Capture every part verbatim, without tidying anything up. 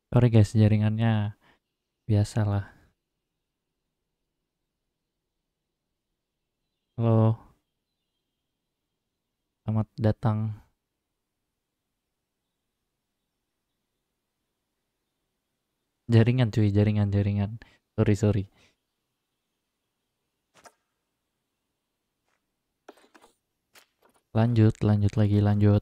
Sorry guys, jaringannya biasalah. Halo, selamat datang. Jaringan cuy, jaringan, jaringan. Sorry, sorry. Lanjut, lanjut lagi, lanjut.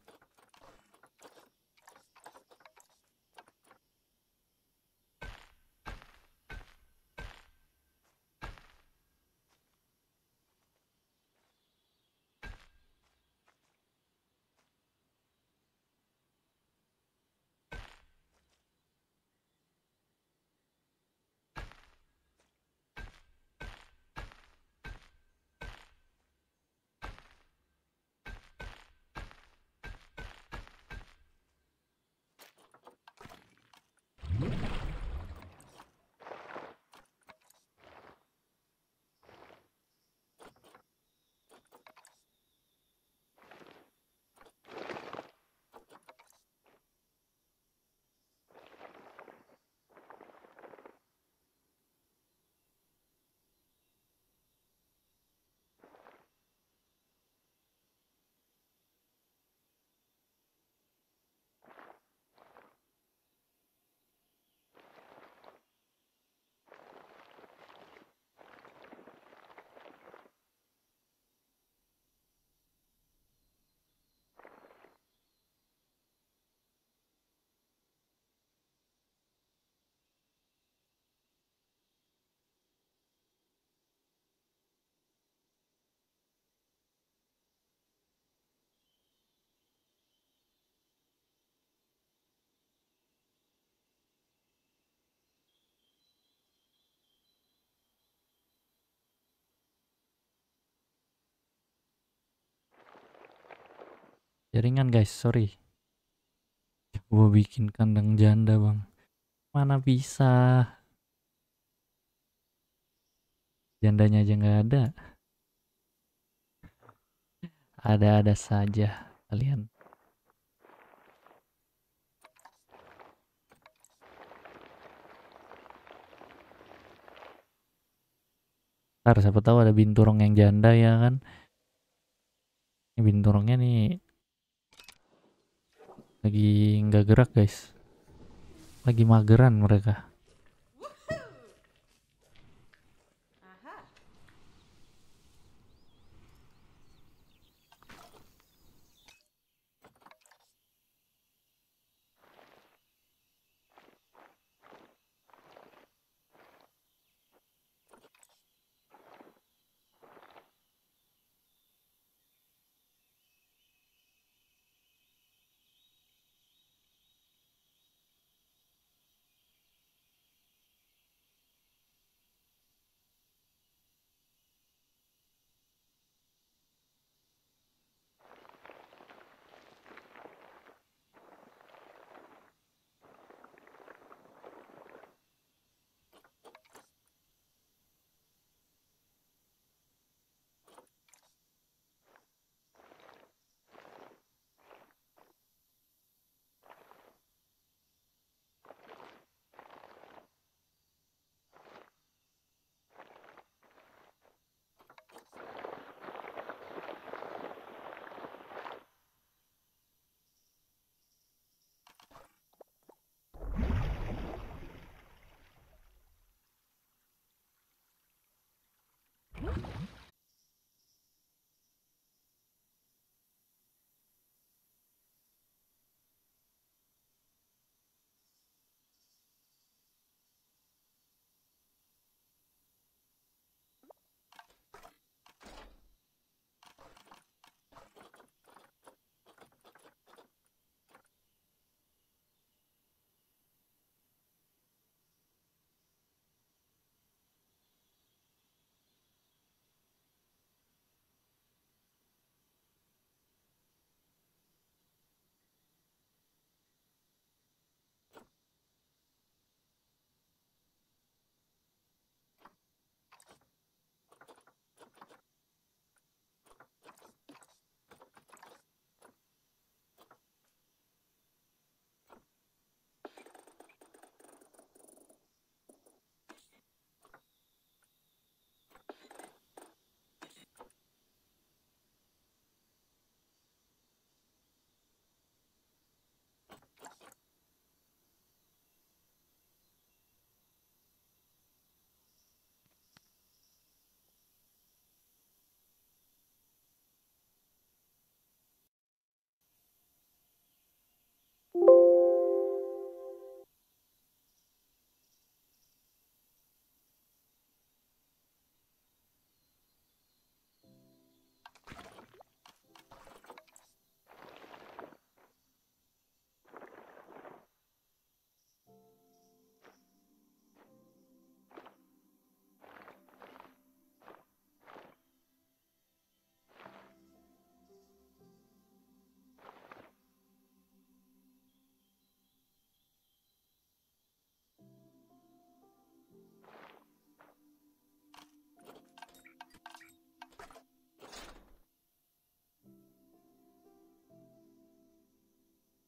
Jaringan guys, sorry. Gua bikin kandang janda bang. Mana bisa? Jandanya aja nggak ada. Ada-ada saja kalian. Ntar siapa tahu ada binturong yang janda ya kan. Ini binturongnya nih lagi nggak gerak guys. Lagi mageran mereka.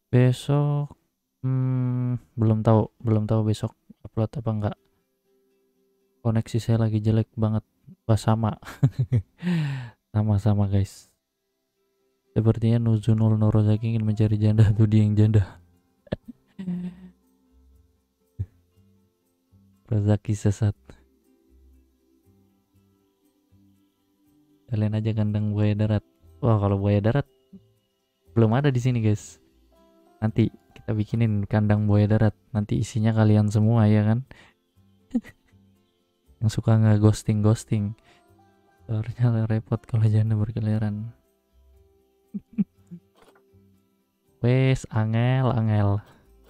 Besok hmm, belum tahu, belum tahu besok upload apa enggak. Koneksi saya lagi jelek banget. Wah, sama. Sama-sama guys. Sepertinya Nuzunul Norozaki ingin mencari janda atau dia yang janda. Rozaki sesat. Kalian aja kandang buaya darat. Wah, kalau buaya darat belum ada di sini guys. Nanti kita bikinin kandang buaya darat. Nanti isinya kalian semua ya kan. Yang suka nggak ghosting ghosting. Soalnya repot kalau janda berkeliaran. Wes, angel, angel.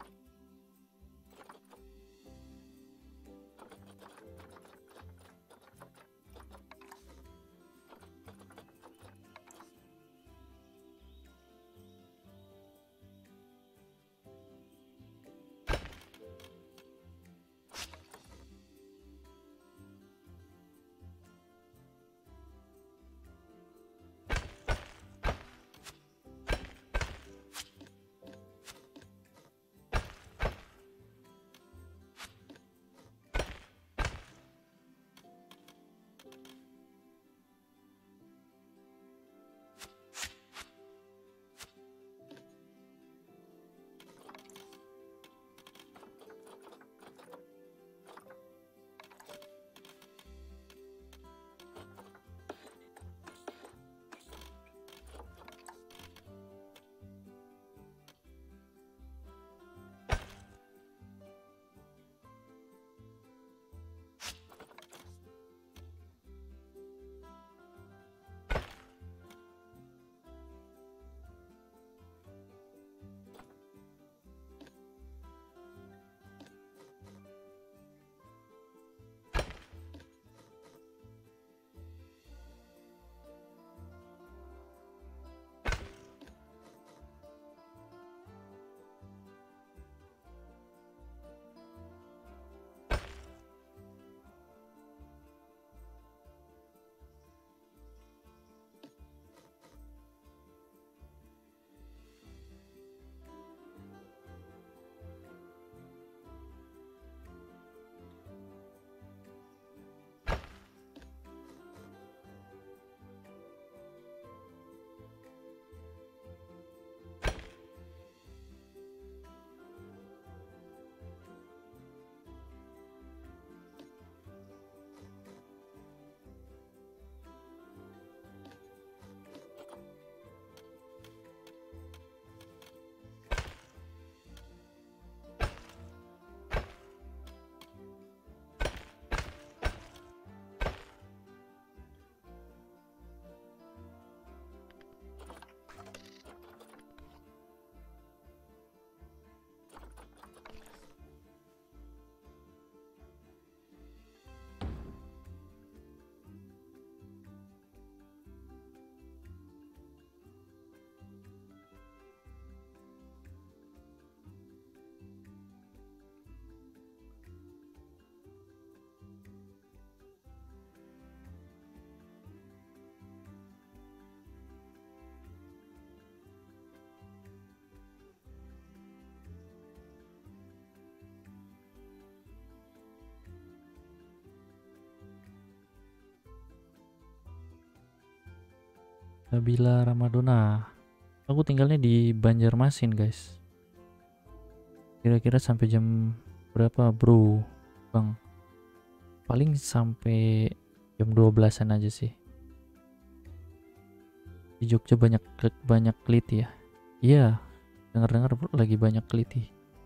Nabila Ramadona. Aku tinggalnya di Banjarmasin guys. Kira-kira sampai jam berapa bro bang? Paling sampai jam dua belasan aja sih. Di Jogja banyak banyak keliti ya. Iya, dengar-dengar lagi banyak keliti.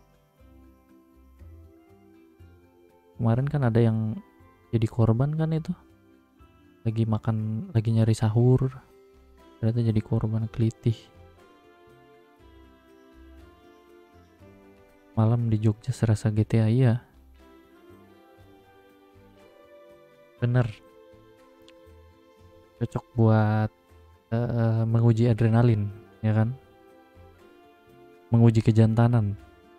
Kemarin kan ada yang jadi korban kan itu. Lagi makan, lagi nyari sahur. Ternyata jadi korban keliti. Malam di Jogja serasa G T A ya. Bener. Cocok buat uh, menguji adrenalin, ya kan? Menguji kejantanan.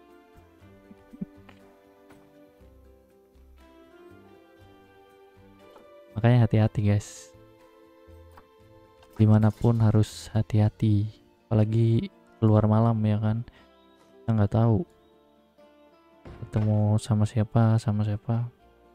Makanya hati-hati guys. Dimanapun harus hati-hati. Apalagi keluar malam ya kan. Kita nggak tahu ketemu sama siapa sama siapa.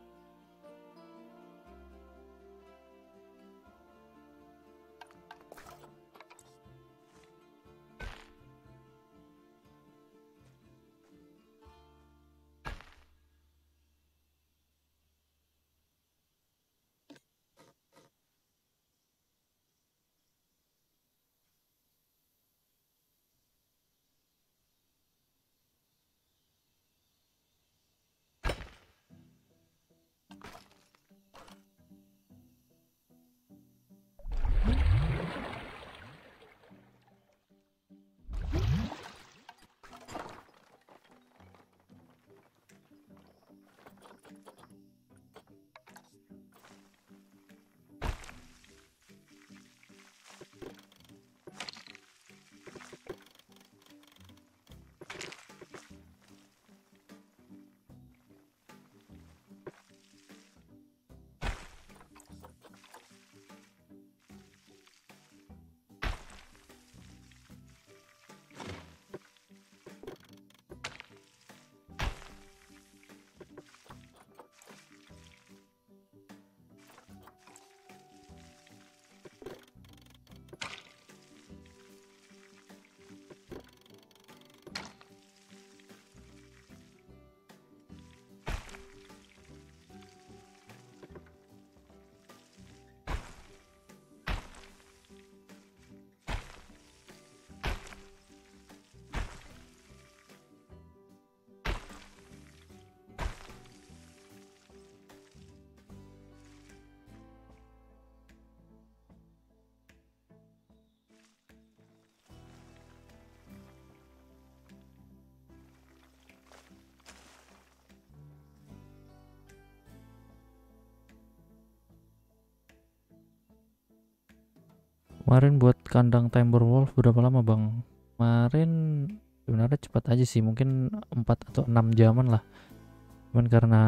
Kemarin buat kandang Timberwolf berapa lama bang? Kemarin sebenarnya cepat aja sih, mungkin empat atau enam jaman lah. Cuman karena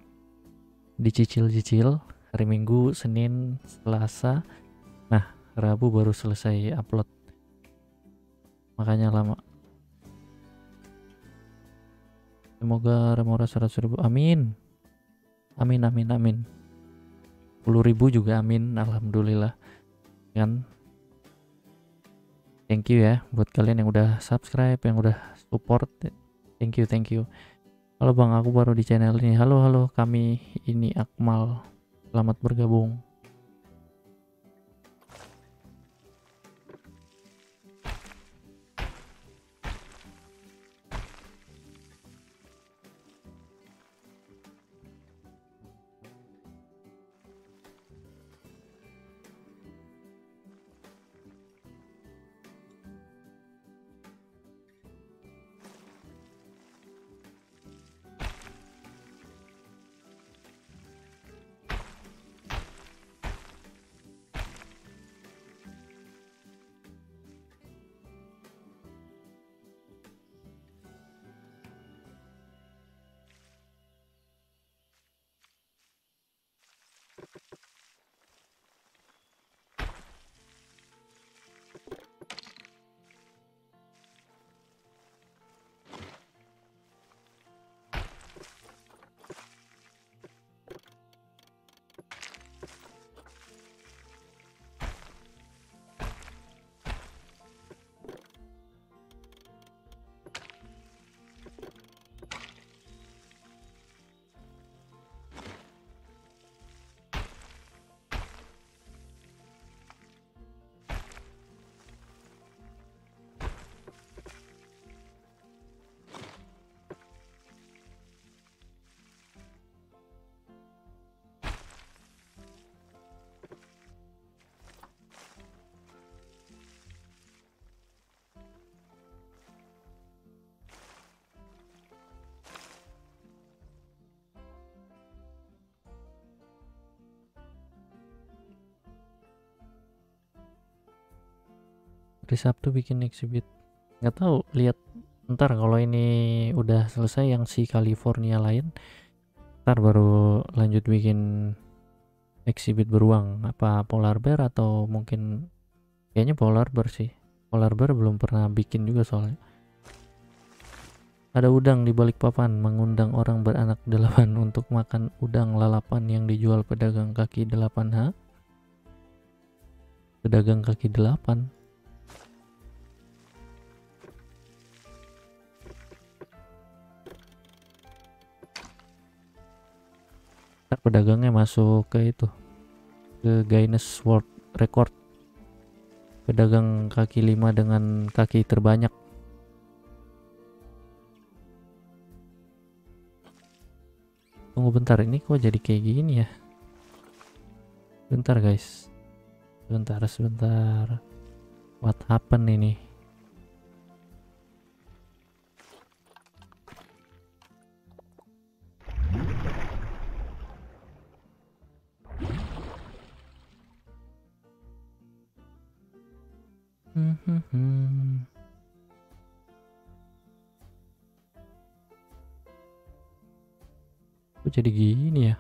dicicil-cicil hari Minggu, Senin, Selasa, nah Rabu baru selesai upload, makanya lama. Semoga remora seratus ribu, amin amin amin amin. Sepuluh ribu juga amin, alhamdulillah kan. Thank you ya buat kalian yang udah subscribe, yang udah support. Thank you, thank you. Halo bang, aku baru di channel ini. Halo, halo, kami ini Akmal. Selamat bergabung. Hari Sabtu bikin exhibit, nggak tahu, lihat ntar kalau ini udah selesai yang si California lain, ntar baru lanjut bikin exhibit beruang. Apa polar bear atau mungkin kayaknya polar bear sih. Polar bear belum pernah bikin juga soalnya. Ada udang di balik papan, mengundang orang beranak delapan untuk makan udang lalapan yang dijual pedagang kaki delapan. Ha? Pedagang kaki delapan. Ntar pedagangnya masuk ke itu, ke Guinness World Record. Pedagang kaki lima dengan kaki terbanyak. Tunggu bentar, ini kok jadi kayak gini ya? Bentar guys. Sebentar, sebentar. What happened ini? Hmm, hmm, hmm. Kok jadi gini ya?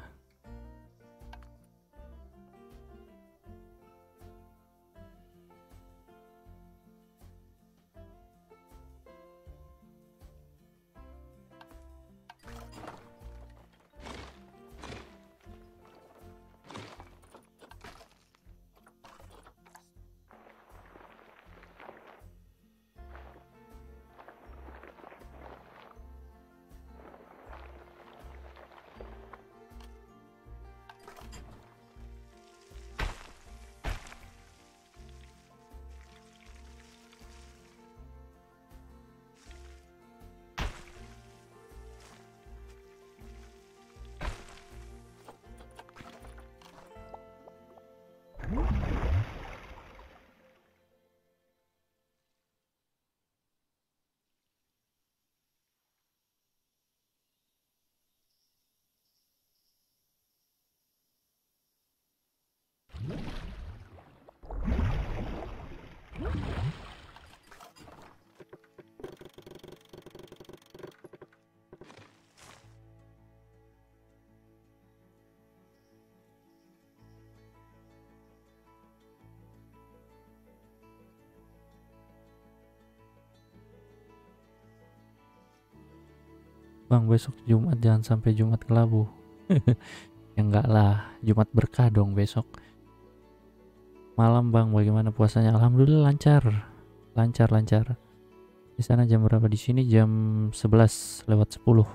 Bang, besok Jumat jangan sampai Jumat kelabu. Ya enggak lah, Jumat berkah dong besok. Malam bang, bagaimana puasanya? Alhamdulillah lancar, lancar lancar. Di sana jam berapa? Di sini jam sebelas lewat sepuluh.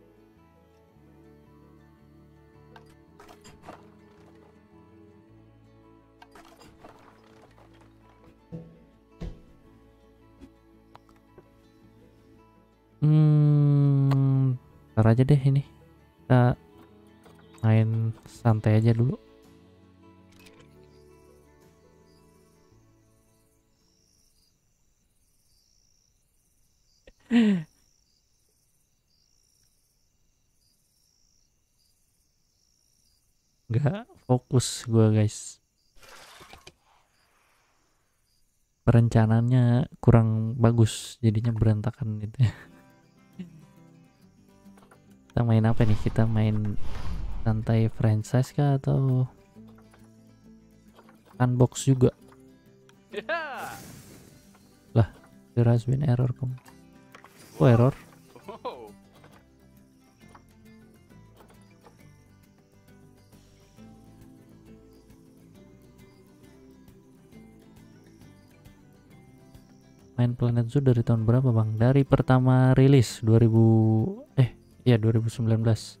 Hmm, ntar aja deh ini. Kita main santai aja dulu. Nggak fokus gue guys. Perencanaannya kurang bagus, jadinya berantakan gitu ya. Kita main apa nih? Kita main santai franchise kah atau unbox juga? Lah, there has been error kamu. Oh error? Main Planet Zoo dari tahun berapa bang? Dari pertama rilis dua ribu eh iya dua ribu sembilan belas.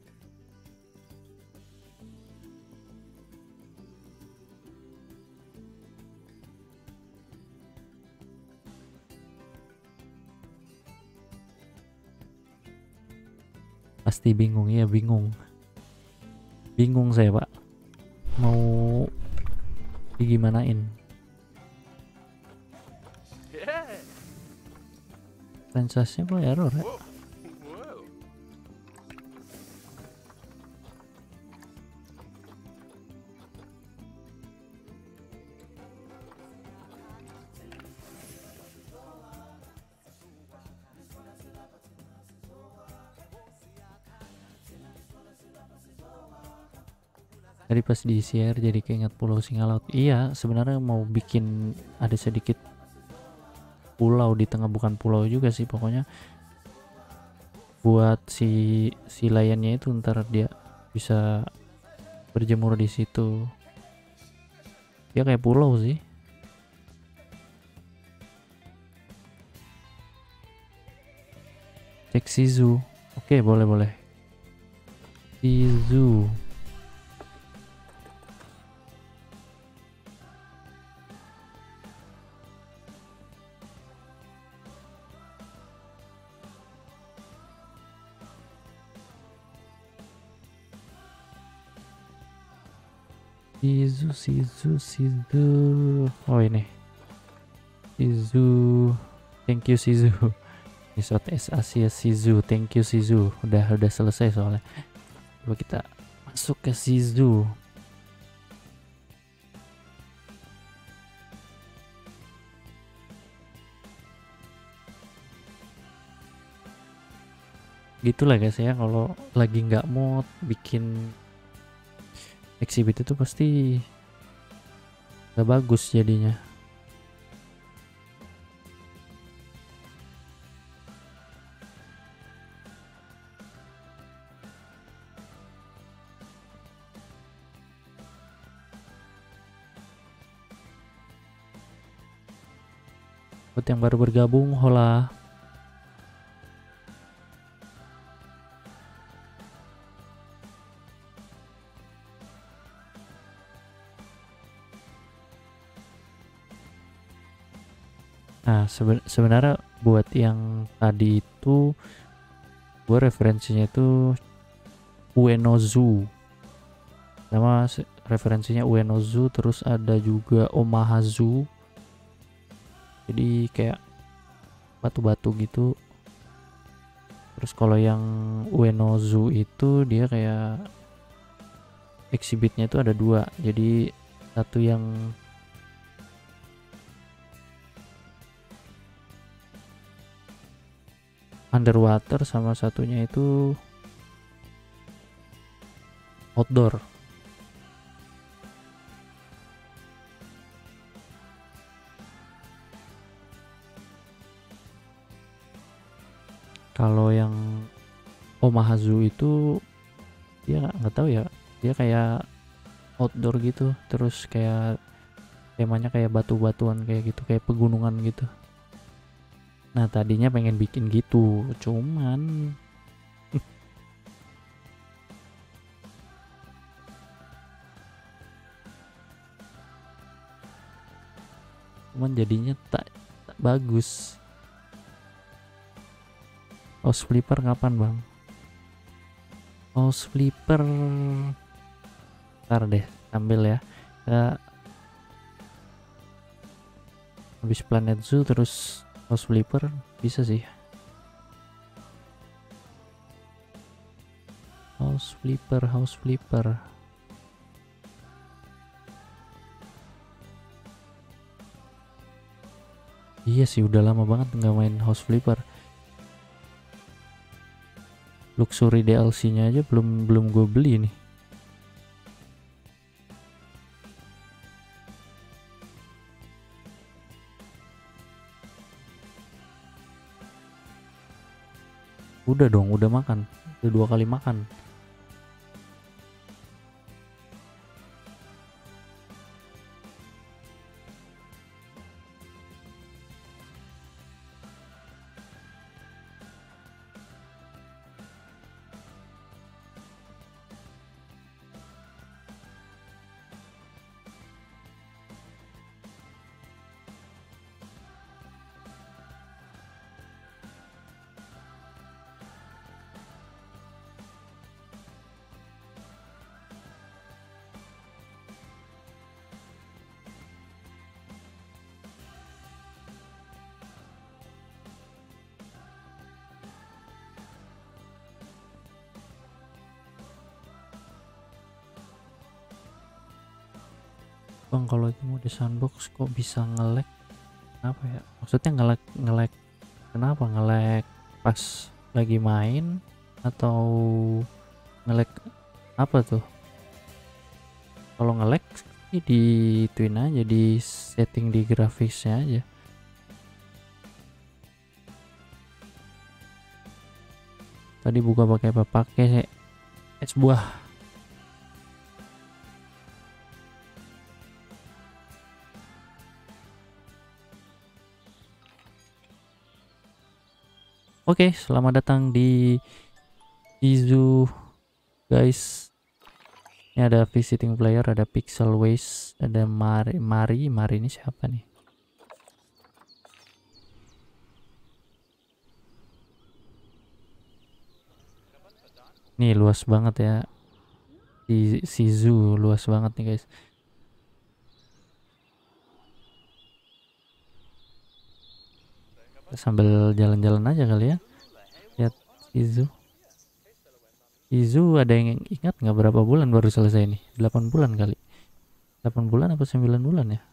Pasti bingung ya, bingung. Bingung saya pak. Mau digimanain? Franchise-nya kok error ya? Tadi pas di share jadi keinget Pulau Singalaut. Iya, sebenarnya mau bikin ada sedikit pulau di tengah, bukan pulau juga sih pokoknya. buat si si layannya itu ntar dia bisa berjemur di situ. Ya kayak pulau sih. Cek Shizu. Oke, boleh boleh. Shizu. Shizu, Shizu, Shizu. Oh ini. Shizu. Thank you Shizu. Di Southeast Asia Shizu. Thank you Shizu. Udah udah selesai soalnya. Coba kita masuk ke Shizu. Gitulah guys ya, kalau lagi nggak mood bikin exhibit itu pasti nggak bagus jadinya. Buat yang baru bergabung, hola. Nah, seben sebenarnya buat yang tadi itu gue referensinya itu Ueno Zoo. Sama referensinya Ueno Zoo, terus ada juga Omaha Zoo. Jadi kayak batu-batu gitu. Terus kalau yang Ueno Zoo itu dia kayak exhibitnya itu ada dua. Jadi satu yang underwater, sama satunya itu outdoor. Kalau yang Omaha Zoo itu dia nggak tahu ya, dia kayak outdoor gitu, terus kayak temanya kayak batu-batuan kayak gitu, kayak pegunungan gitu. Nah tadinya pengen bikin gitu, cuman cuman jadinya tak, tak bagus. House flipper kapan bang? House flipper ntar deh, sambil ya kita habis Planet Zoo terus House flipper bisa sih. House flipper, house flipper. Iya sih, udah lama banget nggak main house flipper. Luxury D L C-nya aja belum belum gue beli nih. Udah dong, udah makan, udah dua kali makan. Bang, kalau itu mau di sandbox kok bisa nge-lag? Kenapa ya? Maksudnya nge-lag nge-lag kenapa? Nge-lag pas lagi main atau nge-lag apa tuh? Kalau nge-lag ini di twin aja, di setting di grafisnya aja. Tadi buka pakai apa? Pakai es buah. Oke, selamat datang di Izu guys. Ini ada visiting player, ada Pixel Waste, ada Mari. Mari, Mari ini siapa nih? Nih luas banget ya. Di si zoo luas banget nih guys. Kita sambil jalan-jalan aja kali ya. Lihat si zoo. Izu ada yang ingat nggak berapa bulan baru selesai nih? delapan bulan kali. delapan bulan apa sembilan bulan ya?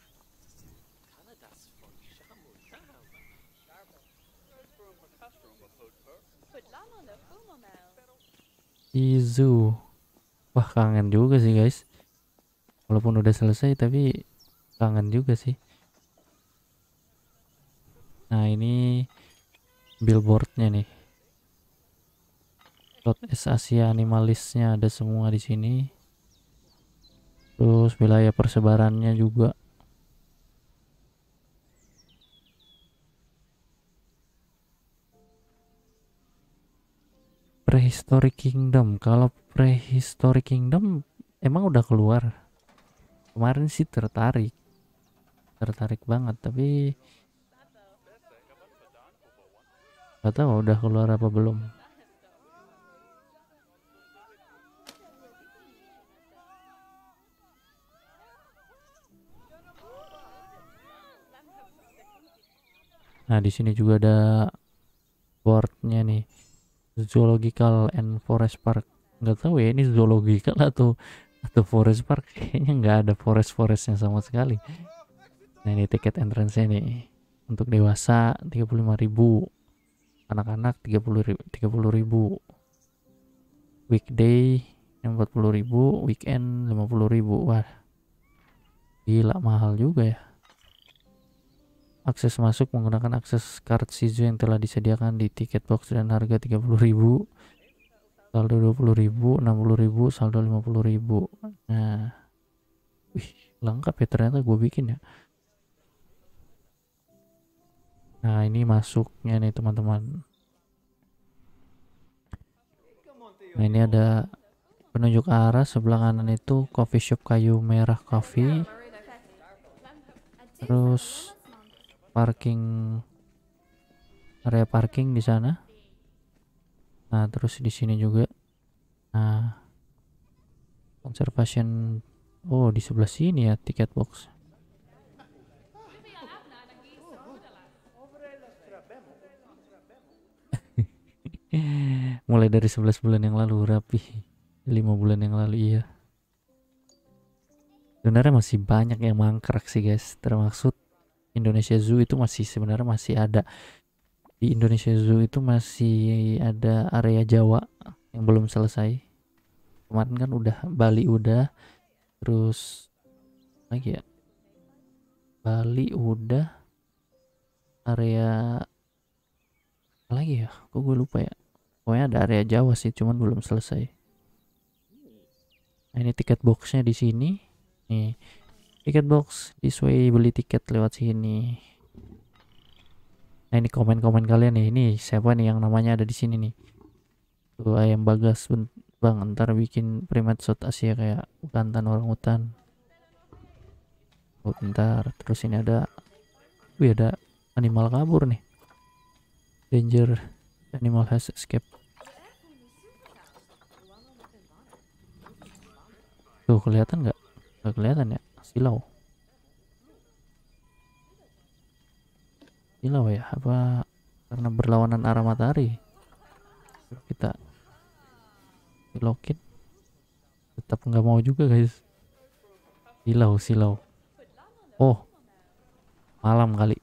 Izu. Wah, kangen juga sih guys. Walaupun udah selesai tapi kangen juga sih. Nah, ini billboardnya nih. Southeast Asia Animalistnya ada semua di sini. Terus wilayah persebarannya juga. Prehistoric Kingdom. Kalau Prehistoric Kingdom emang udah keluar. Kemarin sih tertarik. Tertarik banget, tapi gak tahu udah keluar apa belum. Nah, di sini juga ada boardnya nih. Zoological and Forest Park. Nggak tahu ya ini zoological atau atau forest park. Kayaknya nggak ada forest-forestnya sama sekali. Nah, ini tiket entrance-nya nih. Untuk dewasa tiga puluh lima ribu, anak-anak tiga puluh ribu, weekday empat puluh ribu, weekend lima puluh ribu. Wah, gila mahal juga ya. Akses masuk menggunakan akses card Shizu yang telah disediakan di tiket box dan harga tiga puluh ribu, saldo dua puluh ribu, enam puluh ribu, saldo lima puluh ribu. Nah, wih, lengkap ya ternyata gue bikin ya. Nah, ini masuknya nih teman-teman. Nah, ini ada penunjuk arah. Sebelah kanan itu coffee shop Kayu Merah Coffee. Terus parking, area parking di sana. Nah, terus di sini juga. Nah, conservation. Oh, di sebelah sini ya tiket box. Mulai dari sebelas bulan yang lalu rapi. lima bulan yang lalu, iya. Sebenarnya masih banyak yang mangkrak sih guys. Termasuk Indonesia Zoo itu masih sebenarnya masih ada. Di Indonesia Zoo itu masih ada area Jawa yang belum selesai. Kemarin kan udah, Bali udah, terus lagi ya, Bali udah, area apa lagi ya, kok gue lupa ya. Pokoknya ada area Jawa sih, cuman belum selesai. Nah, ini tiket boxnya di sini. Nih, tiket box, this way, beli tiket lewat sini. Nah, ini komen-komen kalian nih. Ini siapa nih yang namanya ada di sini nih? Tuh ayam Bagas, bang, ntar bikin primate South Asia kayak bekantan orang hutan. Oh, bentar. Terus ini ada, wih, ada animal kabur nih. Danger animal has escaped. Tuh kelihatan nggak? Nggak kelihatan ya? Silau. Silau ya? Apa karena berlawanan arah matahari? Kita silokin. Tetap nggak mau juga guys. Silau, silau. Oh, malam kali.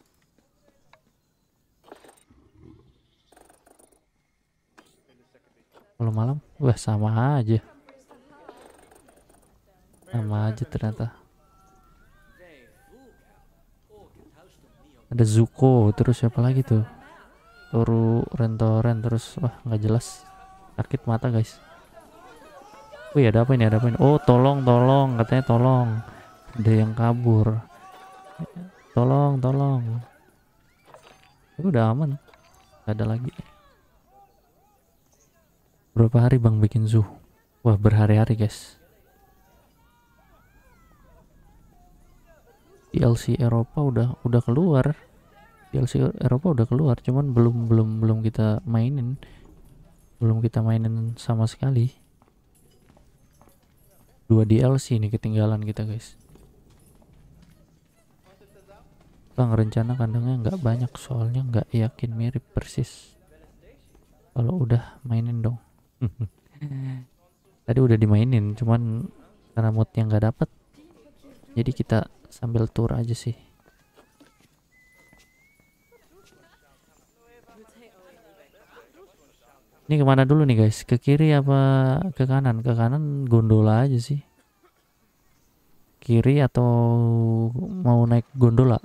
Kalau malam, wah sama aja. Sama aja ternyata. Ada Zuko, terus siapa lagi tuh? Toru Rentoren terus wah nggak jelas, sakit mata guys. Wih ada apa ini, ada apa ini? Oh tolong tolong katanya tolong, ada yang kabur, tolong tolong. Ini udah aman, nggak ada lagi. Berapa hari bang bikin zoo? Wah berhari-hari guys. D L C Eropa udah udah keluar, D L C Eropa udah keluar, cuman belum belum belum kita mainin, belum kita mainin sama sekali. Dua D L C ini ketinggalan kita guys. Bang rencana kandangnya nggak banyak soalnya nggak yakin mirip persis. Kalau udah mainin dong. Tadi udah dimainin cuman karena moodnya nggak dapet, jadi kita sambil tour aja sih. Ini kemana dulu nih guys? Ke kiri apa ke kanan? Ke kanan gondola aja sih. Kiri atau mau naik gondola?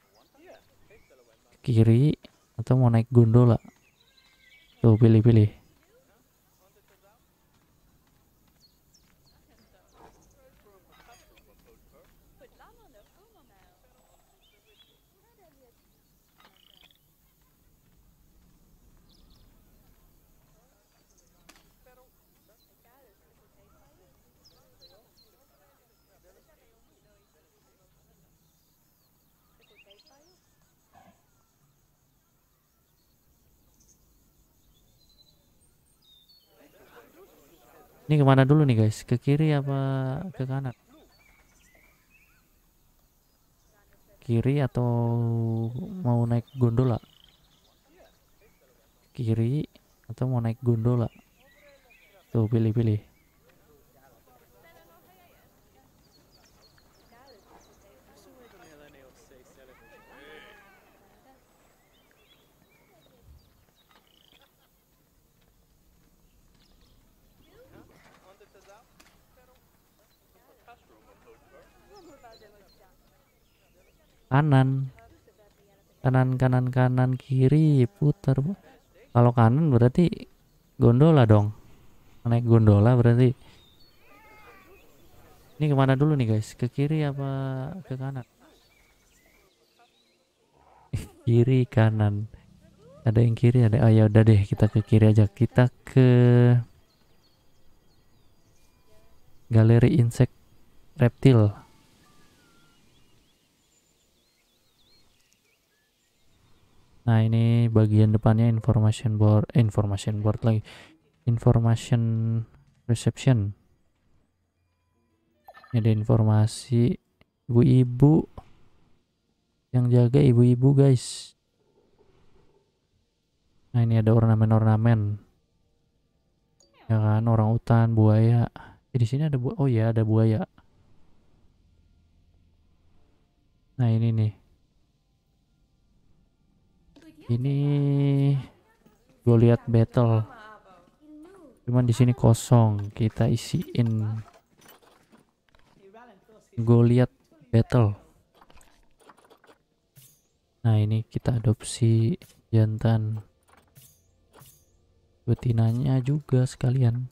Kiri atau mau naik gondola? Tuh pilih-pilih. Ini kemana dulu nih guys? Ke kiri apa ke kanan? Kiri atau mau naik gondola? Kiri atau mau naik gondola? Tuh pilih-pilih. Kanan, kanan, kanan, kanan, kiri, putar. Kalau kanan berarti gondola dong. Naik gondola berarti. Ini kemana dulu nih guys? Ke kiri apa ke kanan? Kiri, kanan. Ada yang kiri, ada. Oh ya udah deh, kita ke kiri aja. Kita ke galeri insect reptil. Nah ini bagian depannya information board, eh, information board lagi, information reception. Ini ada informasi ibu-ibu, yang jaga ibu-ibu guys. Nah ini ada ornamen-ornamen, ya kan, orang utan, buaya. Eh, di sini ada bu, oh ya ada buaya. Nah ini nih. Ini gue lihat battle, cuman di sini kosong, kita isiin. Gue lihat battle. Nah ini kita adopsi jantan, betinanya juga sekalian.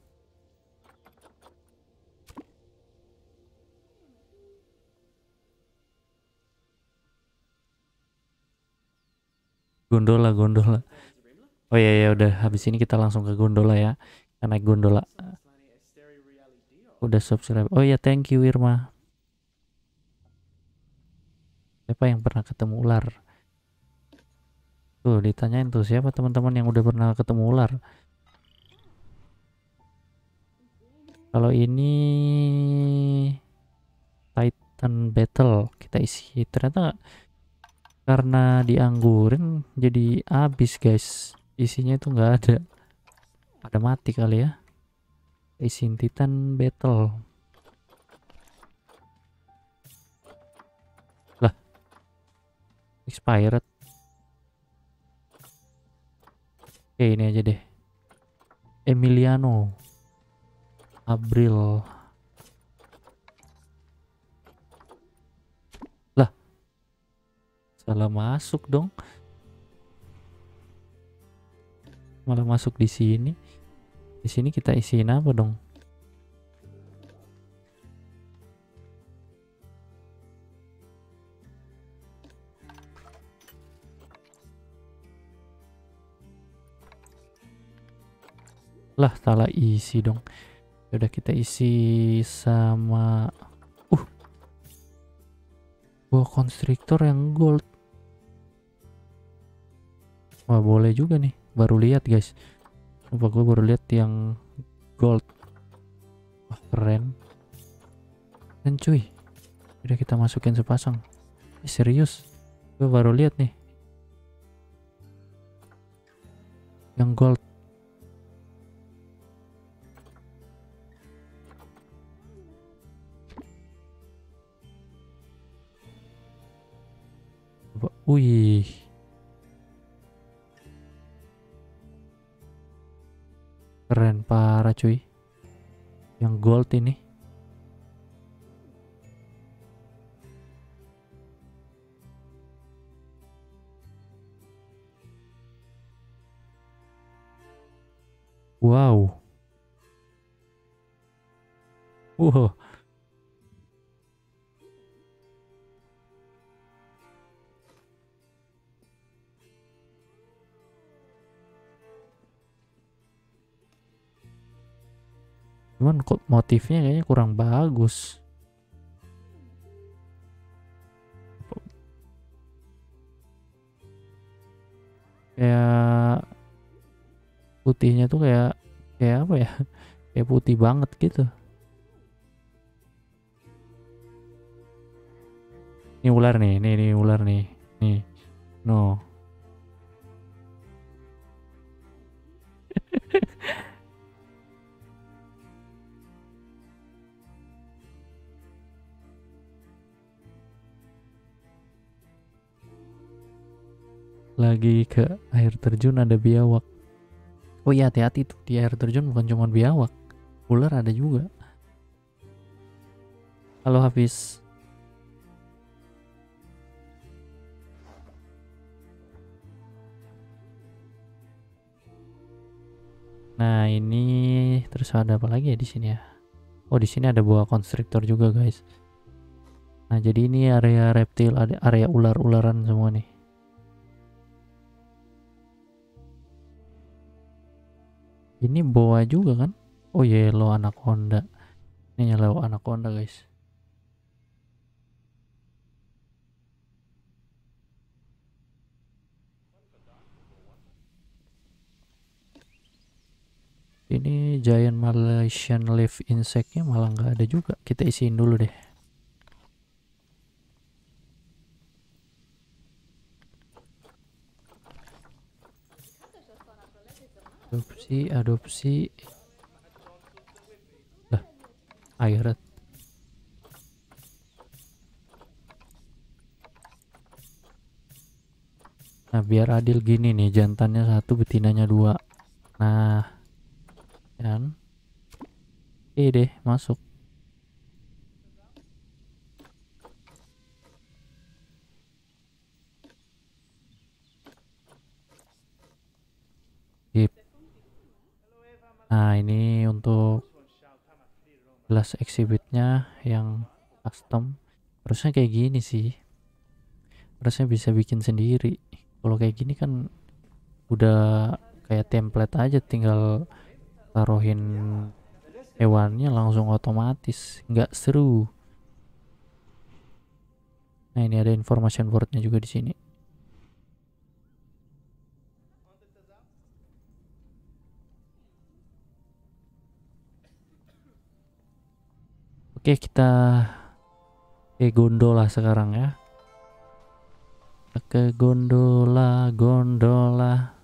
Gondola, gondola. Oh ya ya udah, habis ini kita langsung ke gondola ya. Kita naik gondola. Udah subscribe. Oh ya thank you Irma. Siapa yang pernah ketemu ular? Tuh ditanyain tuh siapa teman-teman yang udah pernah ketemu ular. Kalau ini Titan Battle kita isi, ternyata karena dianggurin jadi habis guys, isinya itu nggak ada, ada mati kali ya. Isiin Titan Battle lah, expired. Oke ini aja deh, Emiliano April. Lah salah masuk dong. malah masuk di sini. Di sini kita isiin apa dong? Lah salah isi dong. Udah kita isi sama uh buah constrictor yang gold. Wah boleh juga nih, baru lihat guys. Apa gue baru lihat yang gold. Wah keren. Dan cuy, udah kita masukin sepasang. Eh, serius, gue baru lihat nih yang gold. Wih, keren parah cuy, yang gold ini. Wow. Wow. Cuman kok motifnya kayaknya kurang bagus. Kayak putihnya tuh kayak kayak apa ya? Kayak putih banget gitu. Ini ular nih, nih nih ular nih. Nih. No. Lagi ke air terjun ada biawak. Oh iya hati-hati tuh, di air terjun bukan cuma biawak, ular ada juga. Halo Hafiz. Nah ini terus ada apa lagi ya di sini ya? Oh di sini ada boa constrictor juga guys. Nah jadi ini area reptil, ada area ular-ularan semua nih. Ini boa juga kan? Oh yellow anaconda. Ini yellow anaconda guys. Ini giant Malaysian leaf insectnya malah nggak ada juga. Kita isiin dulu deh. Adopsi, adopsi. Lah, airat. Nah, biar adil gini nih, jantannya satu, betinanya dua. Nah, dan oke deh, masuk. Gip. Nah, ini untuk gelas exhibitnya yang custom. Harusnya kayak gini sih. Harusnya bisa bikin sendiri. Kalau kayak gini kan udah kayak template aja, tinggal taruhin hewannya langsung otomatis, nggak seru. Nah ini ada information boardnya juga di sini. Oke kita ke gondola sekarang ya. Ke gondola, gondola.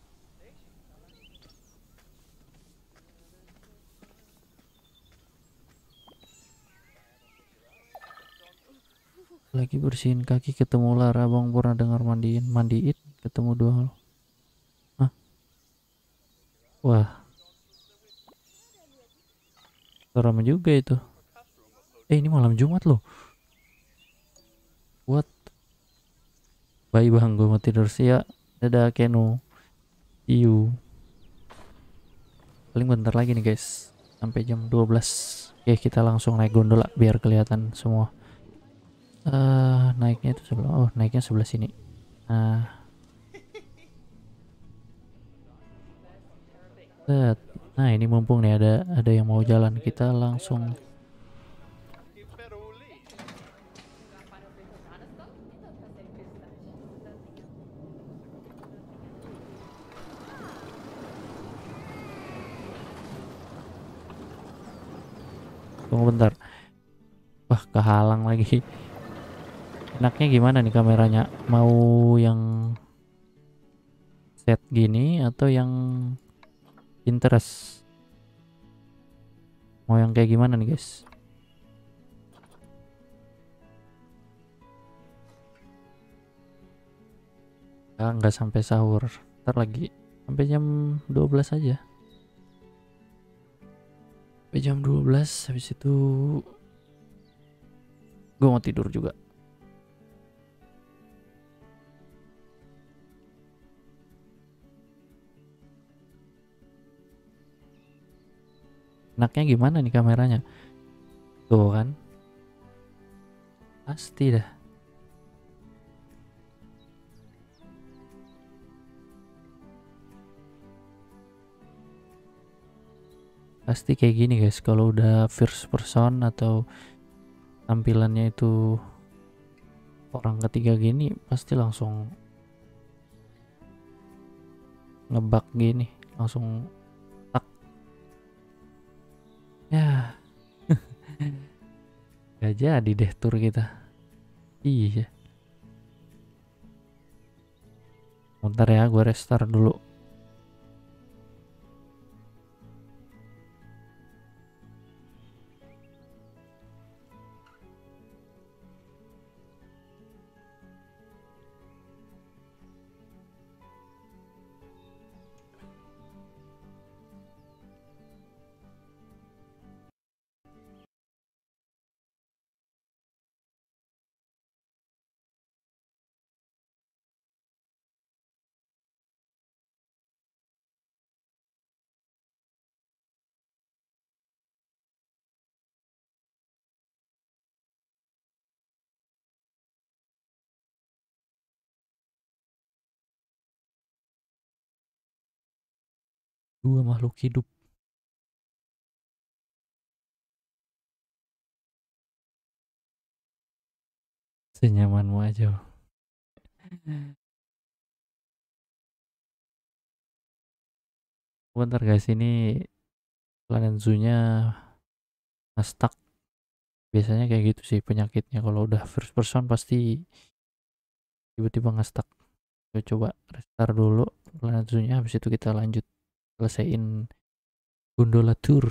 Lagi bersihin kaki ketemu ular. Abang pernah dengar mandiin, mandiin ketemu dua. Hah? Wah, serem juga itu. Eh ini malam Jumat loh. What? Bye bang, gue mau tidur sih ya. Dadah Kenu. See you. paling bentar lagi nih guys, sampai jam dua belas. Oke, kita langsung naik gondola biar kelihatan semua. Eh naiknya itu sebelah, oh naiknya sebelah sini. Nah, set. Nah ini mumpung nih ada ada yang mau jalan, kita langsung tunggu bentar. Wah, kehalang lagi. Enaknya gimana nih kameranya? Mau yang set gini atau yang Pinterest? Mau yang kayak gimana nih guys? Ah, nggak sampai sahur. Ntar lagi sampai jam dua belas aja. Sampai jam dua belas habis itu gue mau tidur juga. Enaknya gimana nih kameranya? Tuh kan? Pasti dah. Pasti kayak gini guys, kalau udah first person atau tampilannya itu orang ketiga gini, pasti langsung ngebug gini, langsung tak. Ya, gak jadi deh tour kita. Iya. Bentar ya, gue restart dulu. Dua makhluk hidup. Senyamanmu aja. Bentar guys, ini Planet Zoo-nya nge-stuck. Biasanya kayak gitu sih penyakitnya. Kalau udah first person pasti tiba-tiba nge-stuck. Gue coba restart dulu Planet Zoo-nya, habis itu kita lanjut selesaiin gondola tour.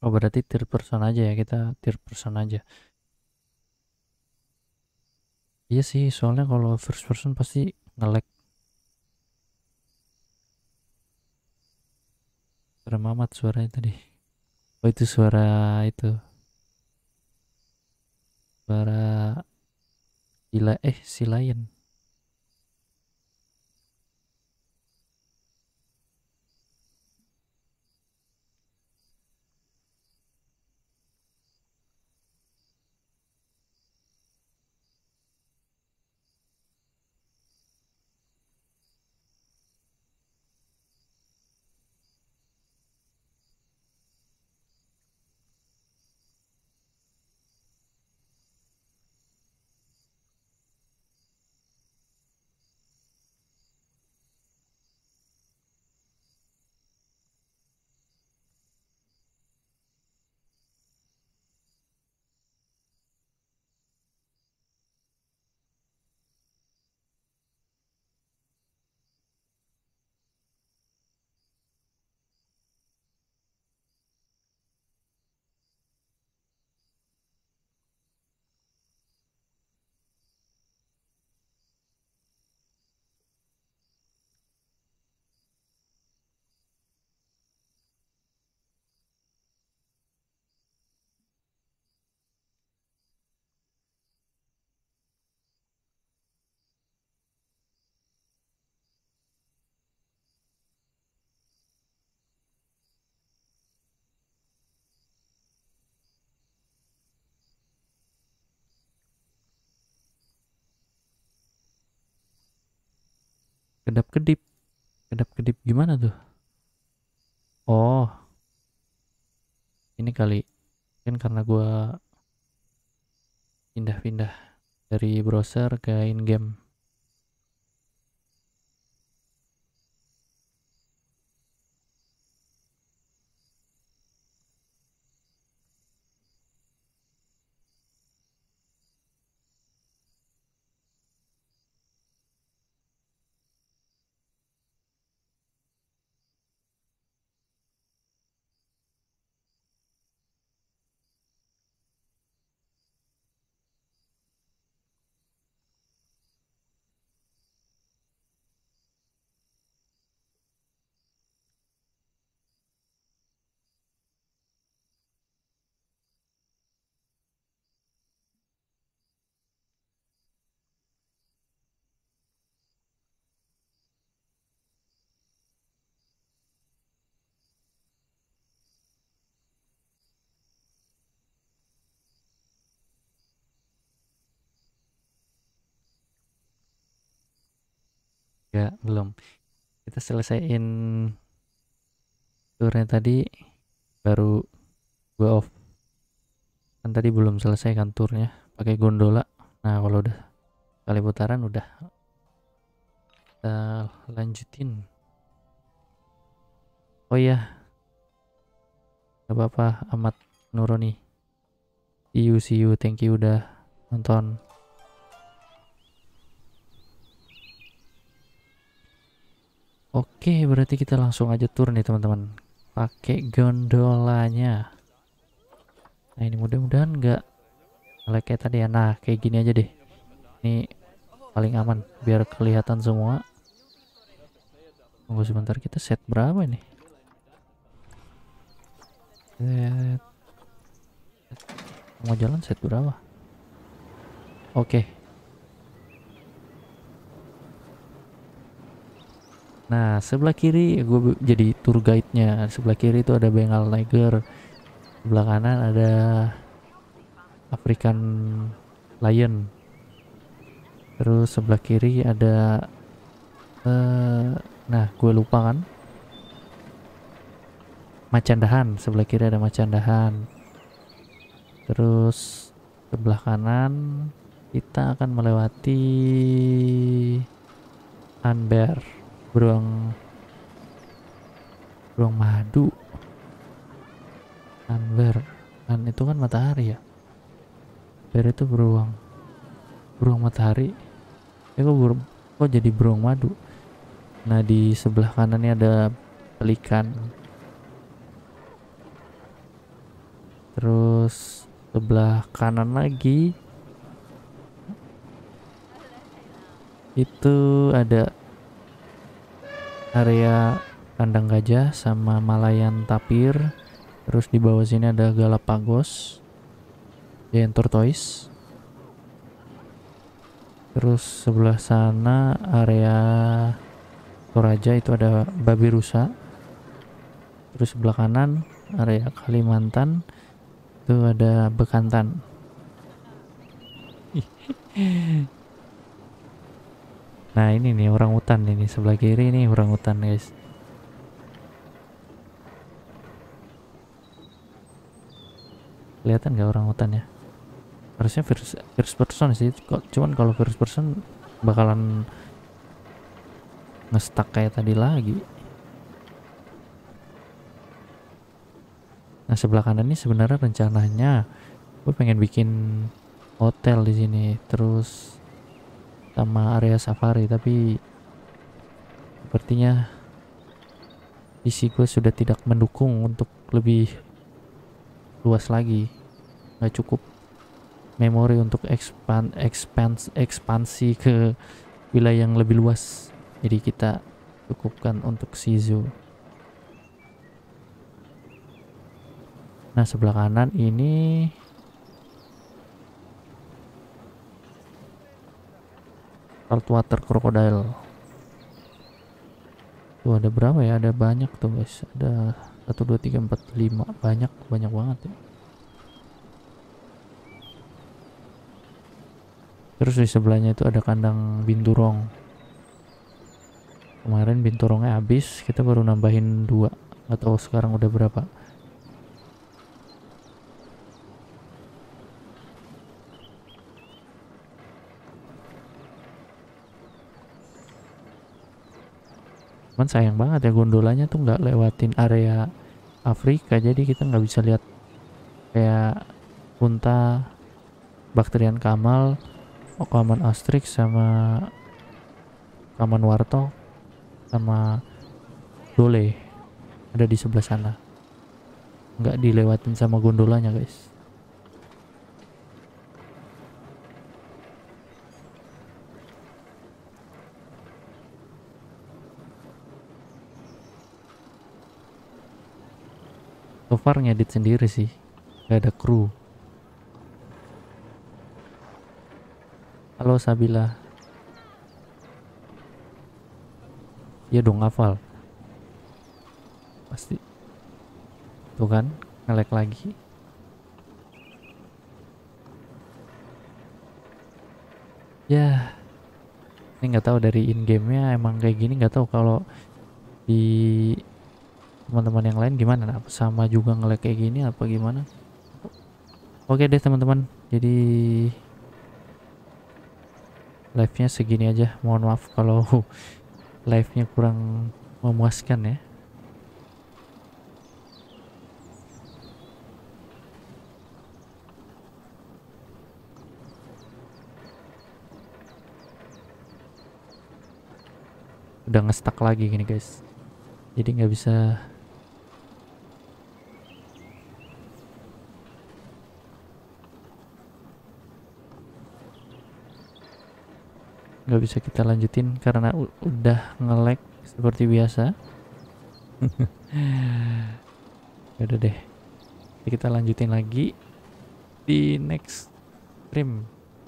Oh berarti third person aja ya, kita third person aja. Iya sih, soalnya kalau first person pasti nge-lag. Serem amat suaranya tadi. Oh itu suara itu, suara sila eh si lion. Kedap kedip, kedap kedip gimana tuh? Oh ini kali, kan karena gua pindah-pindah dari browser ke in-game. Ya belum, kita selesaiin turnya tadi baru gua off. Kan tadi belum selesai kan turnya pakai gondola. Nah kalau udah kali putaran udah, kita lanjutin. Oh iya, gak apa-apa amat Nuroni. See you, see you, thank you udah nonton. Oke, berarti kita langsung aja tur nih teman-teman. Pakai gondolanya. Nah ini mudah-mudahan nggak nge-lag kayak tadi ya. Nah kayak gini aja deh. Ini paling aman biar kelihatan semua. Tunggu sebentar, kita set berapa ini? Set. Mau jalan set berapa? Oke. Nah sebelah kiri gue jadi tour guide-nya. Sebelah kiri itu ada Bengal Tiger. Sebelah kanan ada African Lion. Terus sebelah kiri ada uh, nah gue lupa kan, macan dahan. Sebelah kiri ada macan dahan. Terus sebelah kanan kita akan melewati Anber, beruang beruang madu. Anber, an itu kan matahari ya. Ber itu beruang beruang matahari. Ya kok, bur kok jadi beruang madu. Nah di sebelah kanannya ada pelikan. Terus sebelah kanan lagi itu ada area kandang gajah sama Malayan tapir. Terus di bawah sini ada Galapagos, Giant tortoise. Terus sebelah sana area Toraja itu ada babi rusa. Terus sebelah kanan area Kalimantan itu ada bekantan. Nah ini nih orang hutan ini sebelah kiri ini orang hutan guys. Kelihatan gak orang hutannya? Harusnya first, first person sih, kok cuman kalau first person bakalan nge-stuck kayak tadi lagi. Nah sebelah kanan ini sebenarnya rencananya gue pengen bikin hotel di sini, terus sama area safari, tapi sepertinya P C gue sudah tidak mendukung untuk lebih luas lagi, nggak cukup memori untuk expand expans ekspansi ke wilayah yang lebih luas, jadi kita cukupkan untuk si zoo. Nah sebelah kanan ini saltwater crocodile. Tuh ada berapa ya? Ada banyak tuh guys. Ada satu dua tiga empat lima, banyak banyak banget ya. Terus di sebelahnya itu ada kandang binturong. Kemarin binturongnya habis, kita baru nambahin dua. Nggak tahu sekarang udah berapa. Cuman sayang banget ya gondolanya tuh nggak lewatin area Afrika, jadi kita nggak bisa lihat kayak unta, bakterian kamal, Kaman Astrix sama Kaman Warto sama Dole ada di sebelah sana, nggak dilewatin sama gondolanya guys. So far ngedit sendiri sih, nggak ada kru. Halo Sabila. Ya dong hafal. Pasti. Tuh kan, nge-lag lagi. Ya. Ini nggak tahu dari in game-nya emang kayak gini, nggak tahu kalau di teman-teman yang lain gimana, apa sama juga nge-lag kayak gini apa gimana. Oke deh teman-teman. Jadi live-nya segini aja. Mohon maaf kalau live-nya kurang memuaskan ya. Udah nge-stuck lagi gini guys. Jadi nggak bisa nggak bisa kita lanjutin karena udah nge-lag seperti biasa. Udah deh, jadi kita lanjutin lagi di next stream.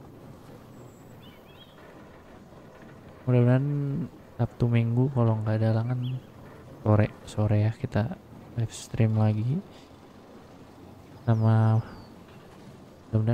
Mudah-mudahan Sabtu Minggu kalau nggak ada halangan sore sore ya kita live stream lagi sama